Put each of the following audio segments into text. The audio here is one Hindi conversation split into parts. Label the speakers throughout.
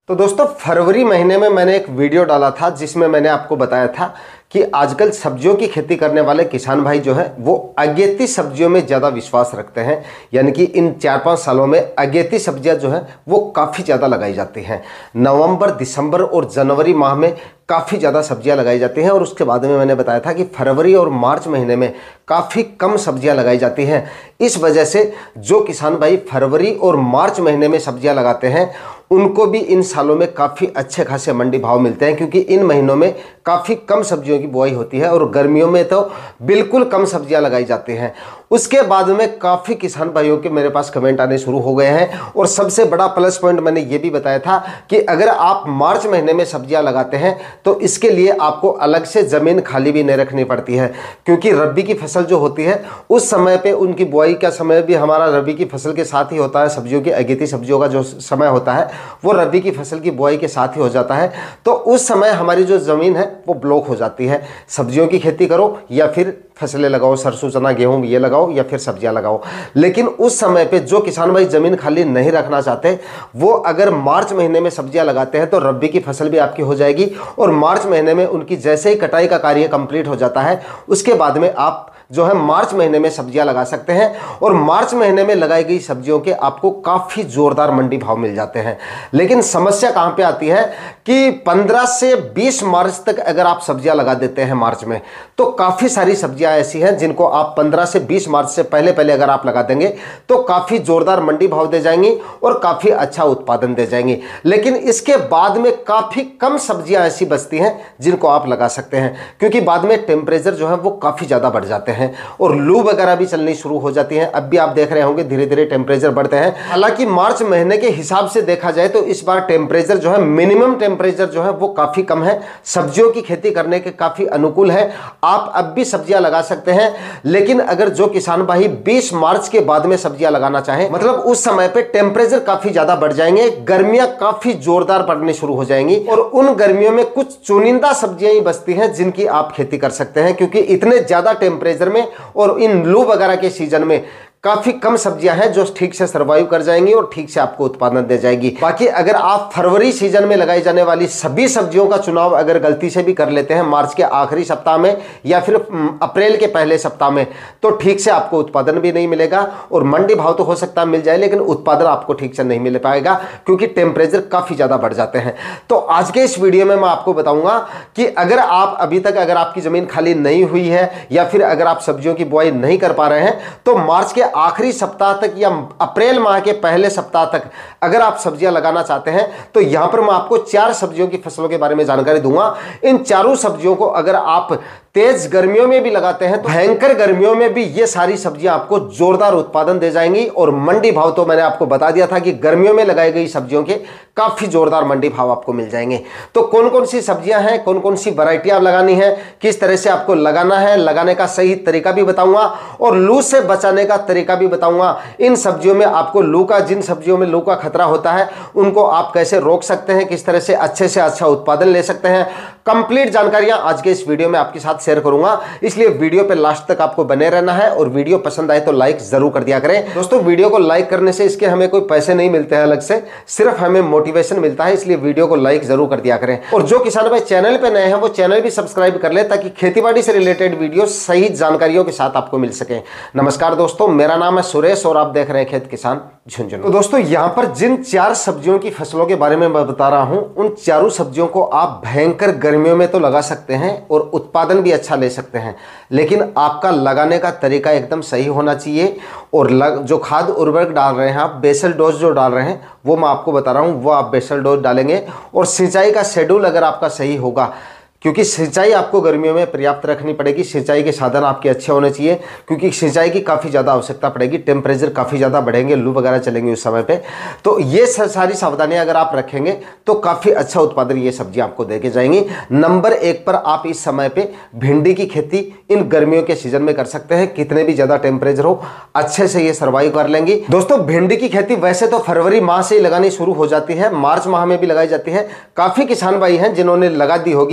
Speaker 1: तो दोस्तों फरवरी महीने में मैंने एक वीडियो डाला था जिसमें मैंने आपको बताया था कि आजकल सब्जियों की खेती करने वाले किसान भाई जो है वो अगेती सब्जियों में ज़्यादा विश्वास रखते हैं। यानी कि इन 4-5 सालों में अगेती सब्जियां जो है वो काफ़ी ज़्यादा लगाई जाती हैं। नवंबर, दिसंबर और जनवरी माह में काफ़ी ज़्यादा सब्जियां लगाई जाती हैं और उसके बाद में मैंने बताया था कि फरवरी और मार्च महीने में काफ़ी कम सब्जियां लगाई जाती हैं। इस वजह से जो किसान भाई फरवरी और मार्च महीने में सब्जियां लगाते हैं उनको भी इन सालों में काफ़ी अच्छे खासे मंडी भाव मिलते हैं, क्योंकि इन महीनों में काफ़ी कम सब्जियों की बुआई होती है और गर्मियों में तो बिल्कुल कम सब्जियां लगाई जाती हैं। उसके बाद में काफ़ी किसान भाइयों के मेरे पास कमेंट आने शुरू हो गए हैं और सबसे बड़ा प्लस पॉइंट मैंने ये भी बताया था कि अगर आप मार्च महीने में सब्जियां लगाते हैं तो इसके लिए आपको अलग से ज़मीन खाली भी नहीं रखनी पड़ती है, क्योंकि रबी की फसल जो होती है उस समय पे उनकी बुआई का समय भी हमारा रबी की फसल के साथ ही होता है। सब्जियों की अगेती सब्जियों का जो समय होता है वो रबी की फसल की बुआई के साथ ही हो जाता है। तो उस समय हमारी जो ज़मीन है वो ब्लॉक हो जाती है। सब्जियों की खेती करो या फिर फसलें लगाओ, सरसों, चना, गेहूं ये लगाओ या फिर सब्जियां लगाओ। लेकिन उस समय पे जो किसान भाई ज़मीन खाली नहीं रखना चाहते वो अगर मार्च महीने में सब्जियां लगाते हैं तो रबी की फसल भी आपकी हो जाएगी और मार्च महीने में उनकी जैसे ही कटाई का कार्य कंप्लीट हो जाता है उसके बाद में आप जो है मार्च महीने में सब्जियां लगा सकते हैं और मार्च महीने में लगाई गई सब्जियों के आपको काफ़ी ज़ोरदार मंडी भाव मिल जाते हैं। लेकिन समस्या कहां पे आती है कि 15 से 20 मार्च तक अगर आप सब्जियां लगा देते हैं मार्च में तो काफ़ी सारी सब्जियां ऐसी हैं जिनको आप 15 से 20 मार्च से पहले पहले अगर आप लगा देंगे तो काफ़ी ज़ोरदार मंडी भाव दे जाएंगी और काफ़ी अच्छा उत्पादन दे जाएंगी। लेकिन इसके बाद में काफ़ी कम सब्जियां ऐसी बचती हैं जिनको आप लगा सकते हैं, क्योंकि बाद में टेम्परेचर जो है वो काफ़ी ज़्यादा बढ़ जाते हैं और लू वगैरह भी चलनी शुरू हो जाती हैं। अब भी आप देख रहे होंगे धीरे धीरे टेम्परेचर बढ़ते हैं। हालांकि मार्च महीने के हिसाब से देखा जाए तो इस बार टेम्परेचर जो है मिनिमम टेम्परेचर जो है वो काफी कम है, सब्जियों की खेती करने के काफी अनुकूल है। आप अब भी सब्जियां लगा सकते हैं। लेकिन अगर जो किसान भाई 20 मार्च के बाद में सब्जियां लगाना चाहें, मतलब उस समय पे टेम्परेचर काफी ज्यादा बढ़ जाएंगे, गर्मियां काफी जोरदार पड़नी शुरू हो जाएंगी और उन गर्मियों में कुछ चुनिंदा सब्जियां ही बचती हैं जिनकी आप खेती कर सकते हैं, क्योंकि इतने ज्यादा टेम्परेचर में और इन लू वगैरह के सीजन में काफी कम सब्जियां हैं जो ठीक से सर्वाइव कर जाएंगी और ठीक से आपको उत्पादन दे जाएगी। बाकी अगर आप फरवरी सीजन में लगाई जाने वाली सभी सब्जियों का चुनाव अगर गलती से भी कर लेते हैं मार्च के आखिरी सप्ताह में या फिर अप्रैल के पहले सप्ताह में तो ठीक से आपको उत्पादन भी नहीं मिलेगा और मंडी भाव तो हो सकता है मिल जाए लेकिन उत्पादन आपको ठीक से नहीं मिल पाएगा, क्योंकि टेम्परेचर काफी ज्यादा बढ़ जाते हैं। तो आज के इस वीडियो में मैं आपको बताऊंगा कि अगर आप अभी तक अगर आपकी जमीन खाली नहीं हुई है या फिर अगर आप सब्जियों की बुआई नहीं कर पा रहे हैं तो मार्च के आखिरी सप्ताह तक या अप्रैल माह के पहले सप्ताह तक अगर आप सब्जियां लगाना चाहते हैं तो यहां पर मैं आपको 4 सब्जियों की फसलों के बारे में जानकारी दूंगा। इन चारों सब्जियों को अगर आप तेज गर्मियों में भी लगाते हैं तो भयंकर गर्मियों में भी ये सारी सब्जियां आपको जोरदार उत्पादन दे जाएंगी और मंडी भाव तो मैंने आपको बता दिया था कि गर्मियों में लगाई गई सब्जियों के काफी जोरदार मंडी भाव आपको मिल जाएंगे। तो कौन कौन सी सब्जियां हैं, कौन कौन सी वैरायटियां लगानी है, किस तरह से आपको लगाना है, लगाने का सही तरीका भी बताऊंगा और लू से बचाने का तरीका भी बताऊंगा। इन सब्जियों में आपको लू का, जिन सब्जियों में लू का खतरा होता है उनको आप कैसे रोक सकते हैं, किस तरह से अच्छे उत्पादन ले सकते हैं, कंप्लीट जानकारियां आज के इस वीडियो में आपके साथ शेयर करूंगा। इसलिए वीडियो पे लास्ट तक आपको बने रहना है और वीडियो पसंद आए तो लाइक जरूर कर दिया करें। दोस्तों वीडियो को लाइक करने से इसके हमें कोई पैसे नहीं मिलते हैं अलग से, सिर्फ हमें मोटिवेशन मिलता है, इसलिए वीडियो को लाइक जरूर कर दिया करें। और जो किसान भाई चैनल पे नए हैं वो चैनल भी सब्सक्राइब कर ले ताकि खेतीबाड़ी से रिलेटेड वीडियो सही जानकारियों के साथ आपको मिल सके। नमस्कार दोस्तों, मेरा नाम है सुरेश और आप देख रहे हैं खेत किसान झुंझुनू। तो दोस्तों यहां पर जिन 4 सब्जियों की फसलों के बारे में मैं बता रहा हूं उन चारों सब्जियों को आप भयंकर गर्मियों में तो लगा सकते हैं और उत्पादन भी अच्छा ले सकते हैं, लेकिन आपका लगाने का तरीका एकदम सही होना चाहिए और जो खाद उर्वरक डाल रहे हैं आप, बेसल डोज जो डाल रहे हैं वो मैं आपको बता रहा हूं वो आप बेसल डोज डालेंगे और सिंचाई का शेड्यूल अगर आपका सही होगा, क्योंकि सिंचाई आपको गर्मियों में पर्याप्त रखनी पड़ेगी, सिंचाई के साधन आपके अच्छे होने चाहिए क्योंकि सिंचाई की काफ़ी ज़्यादा आवश्यकता पड़ेगी, टेम्परेचर काफ़ी ज़्यादा बढ़ेंगे, लू वगैरह चलेंगे उस समय पे। तो ये सारी सावधानियां अगर आप रखेंगे तो काफ़ी अच्छा उत्पादन ये सब्जी आपको देके जाएंगी। नंबर 1 पर आप इस समय पे भिंडी की खेती इन गर्मियों के सीजन में कर सकते हैं, कितने भी ज़्यादा टेम्परेचर हो अच्छे से ये सर्वाइव कर लेंगी। दोस्तों भिंडी की खेती वैसे तो फरवरी माह से ही लगानी शुरू हो जाती है, मार्च माह में भी लगाई जाती है, काफ़ी किसान भाई हैं जिन्होंने लगा दी होगी।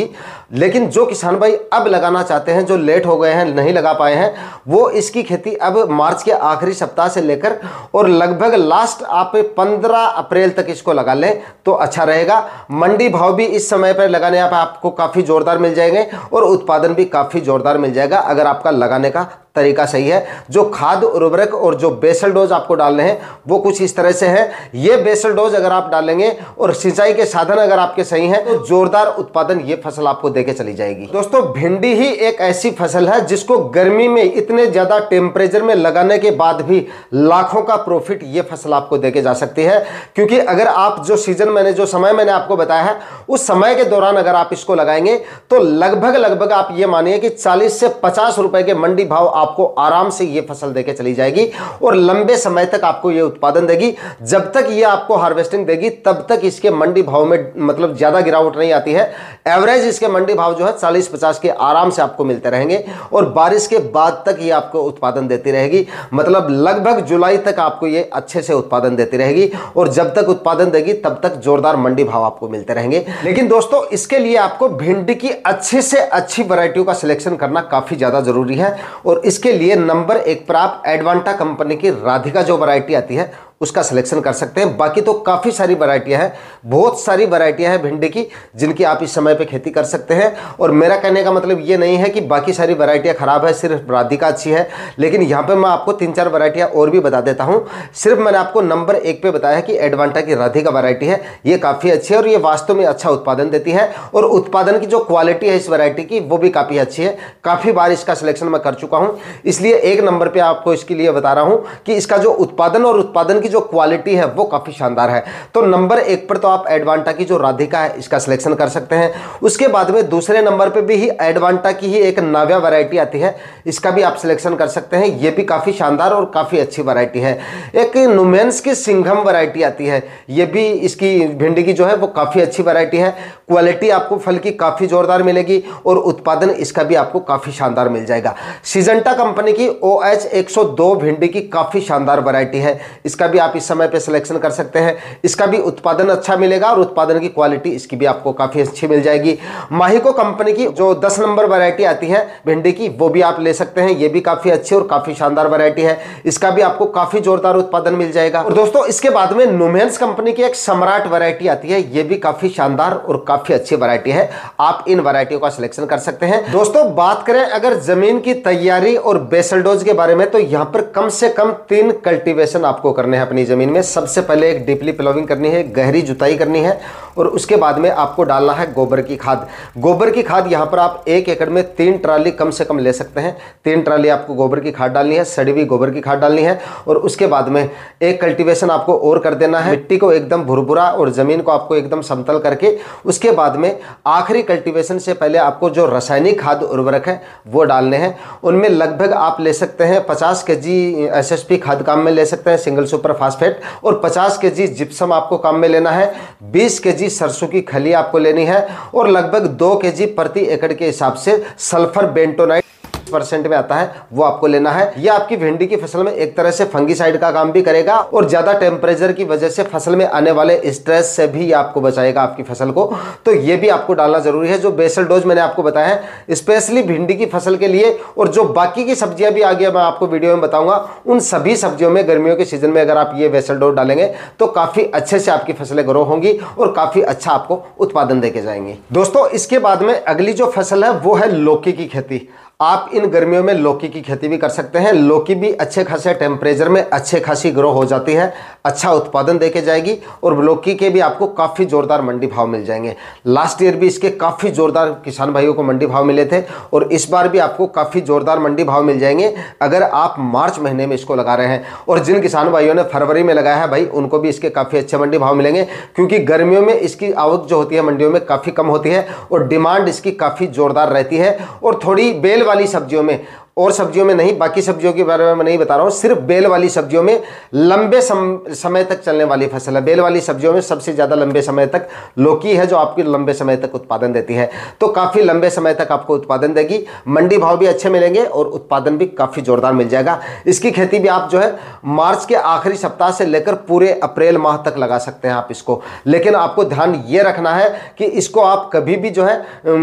Speaker 1: लेकिन जो किसान भाई अब लगाना चाहते हैं, जो लेट हो गए हैं, नहीं लगा पाए हैं, वो इसकी खेती अब मार्च के आखिरी सप्ताह से लेकर और लगभग लास्ट आप 15 अप्रैल तक इसको लगा लें तो अच्छा रहेगा। मंडी भाव भी इस समय पर लगाने आपको काफ़ी जोरदार मिल जाएंगे और उत्पादन भी काफ़ी जोरदार मिल जाएगा अगर आपका लगाने का तरीका सही है। जो खाद उर्वरक और जो बेसल डोज आपको डालने हैं वो कुछ इस तरह से है। ये बेसल डोज अगर आप डालेंगे और सिंचाई के साधन अगर आपके सही हैं तो जोरदार उत्पादन ये फसल आपको देके चली जाएगी। दोस्तों, भिंडी ही एक ऐसी फसल है जिसको गर्मी में इतने ज्यादा टेम्परेचर में लगाने के बाद भी लाखों का प्रॉफिट ये फसल आपको देके जा सकती है। क्योंकि अगर आप जो सीजन जो समय मैंने आपको बताया है उस समय के दौरान अगर आप इसको लगाएंगे तो लगभग आप ये मानिए कि 40 से 50 रुपए के मंडी भाव आपको आराम से ये फसल देके चली जाएगी और लंबे समय तक आपको ये उत्पादन देगी। जब तक ये आपको हार्वेस्टिंग देगी तब तक इसके मंडी भाव में मतलब ज्यादा गिरावट नहीं आती है। एवरेज इसके मंडी भाव जो है 40-50 के आराम से आपको मिलते रहेंगे और बारिश के बाद तक ये आपको उत्पादन देती रहेगी। मतलब लगभग जुलाई तक आपको ये अच्छे से उत्पादन देती रहेगी और जब तक उत्पादन देगी तब तक जोरदार मंडी भाव आपको मिलते रहेंगे। लेकिन दोस्तों, इसके लिए आपको भिंडी की अच्छी से अच्छी वैरायटियों का सिलेक्शन करना काफी ज्यादा जरूरी है और इसके लिए नंबर 1 पर आप एडवांटा कंपनी की राधिका जो वैरायटी आती है उसका सिलेक्शन कर सकते हैं। बाकी तो काफ़ी सारी वैरायटियां हैं, बहुत सारी वैरायटियां हैं भिंडी की जिनकी आप इस समय पे खेती कर सकते हैं। और मेरा कहने का मतलब ये नहीं है कि बाकी सारी वैरायटियां खराब है, सिर्फ राधिका अच्छी है। लेकिन यहाँ पे मैं आपको 3-4 वैरायटियां और भी बता देता हूँ। सिर्फ मैंने आपको नंबर 1 पे बताया कि एडवांटा की राधिका वैरायटी है, ये काफ़ी अच्छी है और ये वास्तव में अच्छा उत्पादन देती है। और उत्पादन की जो क्वालिटी है इस वैरायटी की वो भी काफ़ी अच्छी है। काफ़ी बार इसका सिलेक्शन मैं कर चुका हूँ, इसलिए 1 नंबर पर आपको इसके लिए बता रहा हूँ कि इसका जो उत्पादन और उत्पादन की जो क्वालिटी है वो काफी शानदार है। तो नंबर 1 पर तो आप एडवांटा की जो राधिका है इसका सिलेक्शन कर सकते हैं। उसके बाद में दूसरे नंबर पे भी एडवांटा की ही एक नाव्या वैरायटी आती है, इसका भी आप सिलेक्शन कर सकते हैं। ये भी काफी शानदार और काफी अच्छी वैरायटी है। एक नुमेंस की सिंघम वैरायटी आती है, ये भी इसकी भिंडी की जो है वो काफी अच्छी वैरायटी है। क्वालिटी आपको फल की काफी जोरदार मिलेगी और उत्पादन इसका भी आपको काफी शानदार मिल जाएगा। सिजेंटा कंपनी की OH 102 भिंडी की काफी शानदार वैरायटी है, इसका भी आप इस समय पे सिलेक्शन कर सकते हैं। इसका भी उत्पादन अच्छा मिलेगा और उत्पादन की क्वालिटी इसकी भी आपको काफी अच्छी मिल जाएगी। माहिको कंपनी की जो 10 नंबर वैरायटी आती है भिंडी की वो भी आप ले सकते हैं, ये भी काफी अच्छी और काफी शानदार वैरायटी है, इसका भी आपको काफी जोरदार उत्पादन मिल जाएगा। और दोस्तों, इसके बाद में नुमेंस कंपनी की एक सम्राट वैरायटी आती है, ये भी काफी शानदार और काफी अच्छी वैरायटी है, आप इन वैरायटियों का सिलेक्शन कर सकते हैं। दोस्तों, बात करें अगर जमीन की तैयारी और बेसल डोज के बारे में तो यहां पर कम से कम 3 कल्टीवेशन आपको करने हैं अपनी जमीन में। सबसे पहले एक डीपली प्लोविंग करनी है, गहरी जुताई करनी है और उसके बाद में आपको डालना है गोबर की खाद। गोबर की खाद यहां पर आप 1 एकड़ में 3 ट्राली कम से कम ले सकते हैं। 3 ट्राली आपको गोबर की खाद डालनी है, सड़ी हुई गोबर की खाद डालनी है और उसके बाद में एक कल्टीवेशन आपको और कर देना है। मिट्टी को एकदम भुरभुरा और जमीन को आपको एकदम समतल करके उसके बाद में आखिरी कल्टीवेशन से पहले आपको जो रासायनिक खाद उर्वरक है वो डालने हैं। उनमें लगभग आप ले सकते हैं 50 kg SSP खाद काम में ले सकते हैं, सिंगल सुपर फास्फेट, और 50 kg जिप्सम आपको काम में लेना है। 20 kg सरसों की खली आपको लेनी है और लगभग 2 kg प्रति एकड़ के हिसाब से सल्फर बेंटोनाइट % में आता है वो आपको लेना है। ये आपकी भिंडी की फसल में एक तरह से फंगीसाइड का काम भी करेगा और ज्यादा टेम्परेचर की वजह से फसल में आने वाले स्ट्रेस से भी आपको बचाएगा आपकी फसल को, तो ये भी आपको डालना जरूरी है। जो बेसल डोज मैंने आपको बताया है स्पेशली भिंडी की फसल के लिए, और जो बाकी की सब्जियां भी आगे मैं आपको वीडियो में बताऊंगा, उन सभी सब्जियों में गर्मियों के सीजन में अगर आप ये बेसल डोज डालेंगे तो काफी अच्छे से आपकी फसलें ग्रो होंगी और काफी अच्छा आपको उत्पादन देके जाएंगे। दोस्तों, इसके बाद में अगली जो फसल है वो है लौकी की खेती। आप इन गर्मियों में लौकी की खेती भी कर सकते हैं। लौकी भी अच्छे खासे टेम्परेचर में अच्छे खासी ग्रो हो जाती है, अच्छा उत्पादन देके जाएगी और लौकी के भी आपको काफ़ी ज़ोरदार मंडी भाव मिल जाएंगे। लास्ट ईयर भी इसके काफ़ी ज़ोरदार किसान भाइयों को मंडी भाव मिले थे और इस बार भी आपको काफ़ी ज़ोरदार मंडी भाव मिल जाएंगे अगर आप मार्च महीने में इसको लगा रहे हैं। और जिन किसान भाइयों ने फरवरी में लगाया है भाई, उनको भी इसके काफ़ी अच्छे मंडी भाव मिलेंगे, क्योंकि गर्मियों में इसकी आवक जो होती है मंडियों में काफ़ी कम होती है और डिमांड इसकी काफ़ी ज़ोरदार रहती है। और थोड़ी बेल वाली सब्जियों में और सब्जियों में नहीं, बाकी सब्जियों के बारे में मैं नहीं बता रहा हूं, सिर्फ बेल वाली सब्जियों में लंबे समय तक चलने वाली फसल है। बेल वाली सब्जियों में सबसे ज्यादा लंबे समय तक लौकी है जो आपकी लंबे समय तक उत्पादन देती है, तो काफी लंबे समय तक आपको उत्पादन देगी, मंडी भाव भी अच्छे मिलेंगे और उत्पादन भी काफी जोरदार मिल जाएगा। इसकी खेती भी आप जो है मार्च के आखिरी सप्ताह से लेकर पूरे अप्रैल माह तक लगा सकते हैं आप इसको। लेकिन आपको ध्यान ये रखना है कि इसको आप कभी भी जो है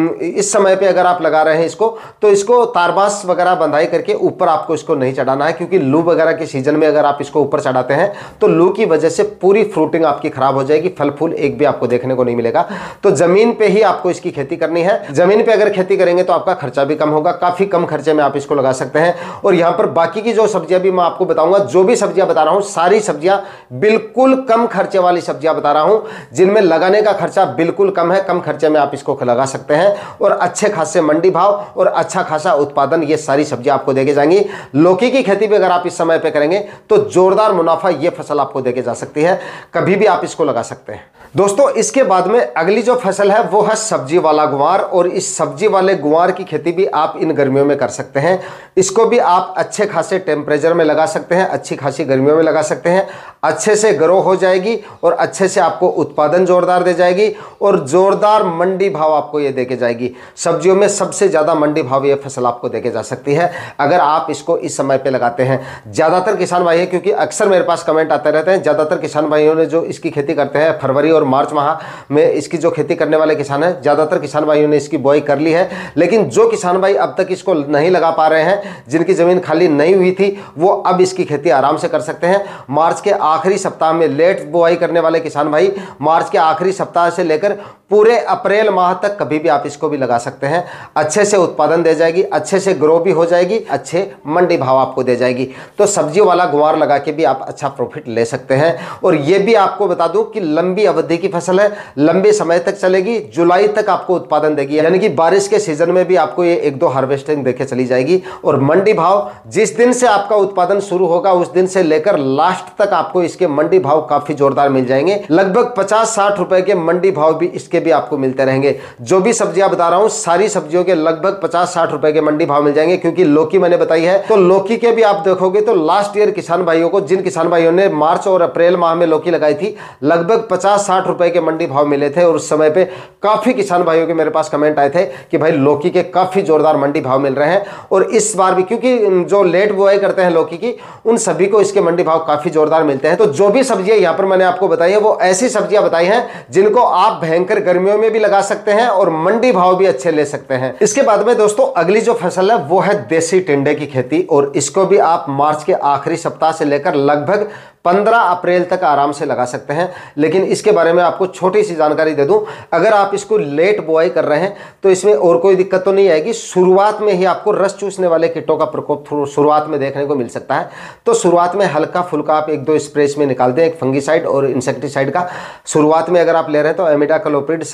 Speaker 1: इस समय पे अगर आप लगा रहे हैं इसको, तो इसको तारबास वगैरह बंधाई करके ऊपर आपको इसको नहीं चढ़ाना है, क्योंकि लू वगैरह के सीजन में अगर आप इसको ऊपर चढ़ाते हैं तो लू की वजह से पूरी फ्रूटिंग आपकी खराब हो जाएगी, फल फूल एक भी आपको देखने को नहीं मिलेगा। तो जमीन पे ही आपको इसकी खेती करनी है। जमीन पे अगर खेती करेंगे तो आपका खर्चा भी कम होगा, काफी कम खर्चे में आप इसको लगा सकते हैं। और यहां पर बाकी की जो सब्जियां भी मैं आपको बताऊंगा, जो भी सब्जियां बता रहा हूं सारी सब्जियां बिल्कुल कम खर्चे वाली सब्जियां बता रहा हूं, जिनमें लगाने का खर्चा बिल्कुल कम है। कम खर्चे में आप इसको लगा सकते हैं और अच्छे खासे मंडी भाव और अच्छा खासा उत्पादन ये सारी सब्जियां आपको देके जाएंगी। लौकी की खेती भी अगर आप इस समय पे करेंगे तो जोरदार मुनाफा ये फसल आपको देके जा सकती है, कभी भी आप इसको लगा सकते हैं। दोस्तों इसके बाद में अगली जो फसल है वो है सब्जी वाला गुआर, और इस सब्जी वाले गुआर की खेती भी आप इन गर्मियों में कर सकते हैं। इसको भी आप अच्छे खासे टेम्परेचर में लगा सकते हैं, अच्छी खासी गर्मियों में लगा सकते हैं, अच्छे से ग्रो हो जाएगी और अच्छे से आपको उत्पादन जोरदार दे जाएगी और जोरदार मंडी भाव आपको ये देके जाएगी। सब्जियों में सबसे ज्यादा मंडी भाव ये फसल आपको देके जा सकती है अगर आप इसको इस समय पे लगाते हैं। ज्यादातर किसान भाई, क्योंकि अक्सर मेरे पास कमेंट आते रहते हैं, ज्यादातर किसान भाइयों ने जो इसकी खेती करते हैं फरवरी और मार्च माह में इसकी जो खेती करने वाले किसान हैं, ज्यादातर किसान भाइयों ने इसकी बुआई कर ली है। लेकिन जो किसान भाई अब तक इसको नहीं लगा पा रहे हैं, जिनकी जमीन खाली नहीं हुई थी, वो अब इसकी खेती आराम से कर सकते हैं। मार्च के आखिरी सप्ताह में लेट बुआई करने वाले किसान भाई मार्च के आखिरी सप्ताह से लेकर पूरे अप्रैल माह तक कभी भी आप इसको भी लगा सकते हैं। अच्छे से उत्पादन दे जाएगी, अच्छे से ग्रो भी हो जाएगी, अच्छे मंडी भाव आपको दे जाएगी। तो सब्जी वाला गुआर लगा के भी आप अच्छा प्रॉफिट ले सकते हैं। और ये भी आपको बता दूं कि लंबी अवधि की फसल है, लंबे समय तक चलेगी, जुलाई तक आपको उत्पादन देगी, यानी कि बारिश के सीजन में भी आपको ये 1-2 हार्वेस्टिंग देके चली जाएगी। और मंडी भाव जिस दिन से आपका उत्पादन शुरू होगा उस दिन से लेकर लास्ट तक आपको इसके मंडी भाव काफी जोरदार मिल जाएंगे। लगभग 50-60 रुपए के मंडी भाव भी इसके भी आपको मिलते रहेंगे। जो भी सब्जियां बता रहा हूं सारी सब्जियों के लगभग 50-60 रुपए के मंडी भाव मिल जाएंगे। क्योंकि लौकी मैंने बताई है, तो लौकी के भी आप देखोगे तो लास्ट ईयर किसान भाइयों को, जिन किसान भाइयों ने मार्च और अप्रैल माह में लौकी लगाई थी, लगभग 50-60 रुपए के मंडी भाव मिले थे। और उस समय पे काफी किसान भाइयों के मेरे पास कमेंट आए थे कि भाई लौकी के काफी जोरदार मंडी भाव मिल रहे हैं। और इस बार भी, क्योंकि जो लेट बुआई करते हैं लौकी की, उन सभी को इसके मंडी भाव काफी जोरदार मिलते हैं। तो जो भी सब्जियां यहां पर मैंने आपको बताई है वो ऐसी सब्जियां बताई हैं जिनको आप भयंकर गर्मियों में भी लगा सकते हैं और मंडी भाव भी अच्छे ले सकते हैं। इसके बाद में दोस्तों अगली जो फसल है वो है देसी टिंडे की खेती, और इसको भी आप मार्च के आखिरी सप्ताह से लेकर लगभग 15 अप्रैल तक आराम से लगा सकते हैं। लेकिन इसके बारे में आपको छोटी सी जानकारी दे दूं, अगर आप इसको लेट बुआई कर रहे हैं तो इसमें और कोई दिक्कत तो नहीं आएगी। शुरुआत में ही आपको रस चूसने वाले कीटों का प्रकोप शुरुआत में देखने को मिल सकता है। तो शुरुआत में हल्का फुल्का आप 1-2 स्प्रे में निकाल दें, एक फंगीसाइड और इंसेक्टिसाइड का। शुरुआत में अगर आप ले रहे हैं तो एमिडाक्लोप्रिड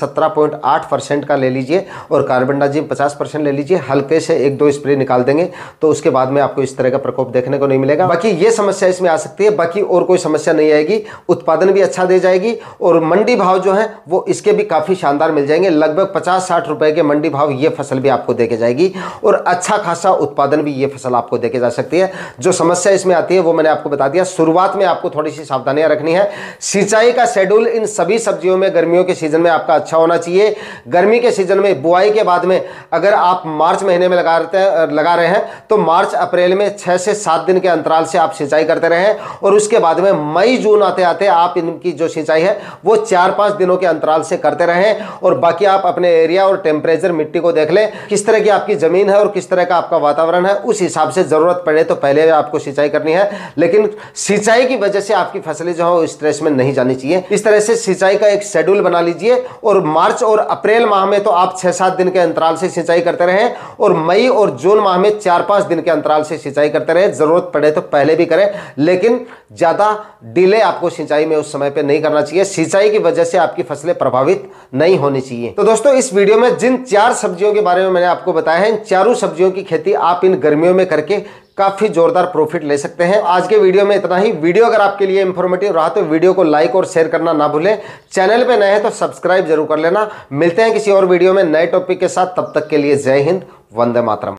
Speaker 1: 17.8% का ले लीजिए और कार्बेंडाजिम 50% ले लीजिए। हल्के से 1-2 स्प्रे निकाल देंगे तो उसके बाद में आपको इस तरह का प्रकोप देखने को नहीं मिलेगा। बाकी ये समस्या इसमें आ सकती है, बाकी और कोई समस्या नहीं आएगी। उत्पादन भी अच्छा दे जाएगी और मंडी भाव जो है वो इसके भी काफी शानदार मिल जाएंगे। लगभग 50-60 रुपए के मंडी भाव ये फसल भी आपको देके जाएगी और अच्छा खासा उत्पादन भी ये फसल आपको देके जा सकती है। जो समस्या इसमें आती है वो मैंने आपको बता दिया। शुरुआत में आपको थोड़ी सी सावधानियां रखनी है। सिंचाई का शेड्यूल इन सभी सब्जियों में गर्मियों के सीजन में आपका अच्छा होना चाहिए। गर्मी के सीजन में बुआई के बाद में अगर आप मार्च महीने में लगा रहे हैं तो मार्च अप्रैल में 6 से 7 दिन के अंतराल से आप सिंचाई करते रहें और उसके बाद में मई जून आते आते आप इनकी जो सिंचाई है वो 4-5 दिनों के अंतराल से करते रहें। और बाकी आप अपने एरिया और टेम्परेचर मिट्टी को देख लें, किस तरह की आपकी जमीन है और किस तरह का आपका वातावरण है, उस हिसाब से जरूरत पड़े तो पहले आपको सिंचाई करनी है। लेकिन सिंचाई की वजह से आपकी फसलें जो है स्ट्रेस में नहीं जानी चाहिए। इस तरह से सिंचाई का एक शेड्यूल बना लीजिए और मार्च और अप्रैल माह में तो आप 6-7 दिन के अंतराल से सिंचाई करते रहें और मई और जून माह में 4-5 दिन के अंतराल से सिंचाई करते रहें। जरूरत पड़े तो पहले भी करें, लेकिन ज्यादा डिले आपको सिंचाई में उस समय पे नहीं करना चाहिए। सिंचाई की वजह से आपकी फसलें प्रभावित नहीं होनी चाहिए। तो दोस्तों इस वीडियो में जिन 4 सब्जियों के बारे में मैंने आपको बताया है, इन चारों सब्जियों की खेती आप इन गर्मियों में करके काफी जोरदार प्रॉफिट ले सकते हैं। आज के वीडियो में इतना ही। वीडियो अगर आपके लिए इंफॉर्मेटिव रहा तो वीडियो को लाइक और शेयर करना ना भूलें। चैनल पे नए हैं तो सब्सक्राइब जरूर कर लेना। मिलते हैं किसी और वीडियो में नए टॉपिक के साथ, तब तक के लिए जय हिंद, वंदे मातरम।